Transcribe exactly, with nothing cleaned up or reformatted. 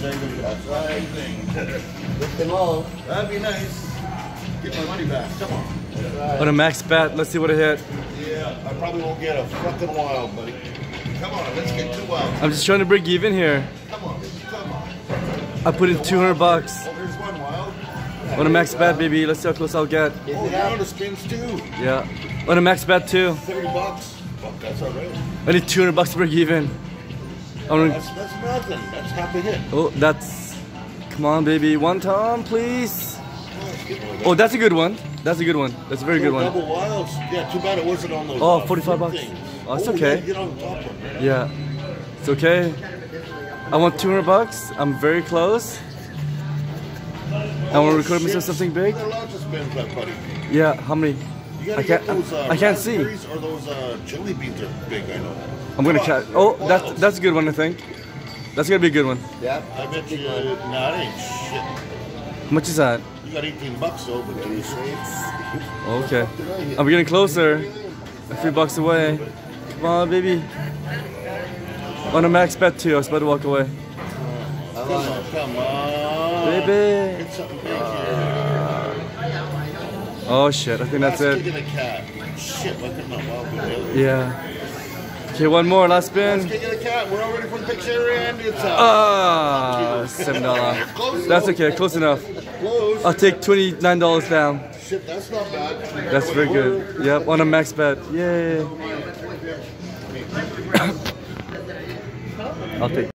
That's right. Get them all. That'd be nice. Get my money back. Come on. Right. On a max bet, let's see what I hit. Yeah, I probably won't get a fucking wild, buddy. Come on, let's get two wild. I'm just trying to break even here. Come on, come on. I put in two hundred bucks. Oh, there's one wild. On a max bet, baby. Let's see how close I'll get. Oh, you're on the spins too. Yeah. On a max bet too. thirty bucks. Fuck, that's alright. I need two hundred bucks to break even. I'm gonna, That's, that's nothing. That's half a hit. oh, that's. Come on, baby. One time, please. Oh, that's a good one. That's a good one. That's a very good one. Double wilds. Yeah, too bad it wasn't on those. Oh, uh, forty-five fruit bucks. things. Oh, it's Oh, okay. yeah, get on the top one, man. Yeah. It's okay. I want two hundred bucks. I'm very close. I want to record myself something big. There are lots of spins, that buddy. Yeah, how many? You gotta I can't- get those, uh, I can't see. raspberries Or those uh, chili beans are big, I know. I'm gonna Come on, catch. Oh, that's wilds. that's a good one, I think. That's gonna be a good one. Yep. I bet you. Uh, nah, it ain't shit. How much is that? You got eighteen bucks though, but two sweets. Okay. I'm getting closer. A few bucks away. Come on, baby. On a max bet too. I was about to walk away. Come on, come on. Baby. Get something big here. Oh shit. I think that's Last it. kick in a cat. Shit, why couldn't I wild go Yeah. Okay, one more. Last Let's spin. kick in a cat. We're all ready for the picture and it's out. Ah, seven dollars. Close That's enough. okay. Close enough. Close. I'll take twenty-nine dollars down. Shit, that's not bad. That's very good. Yep, on a max bet. Yay. I'll take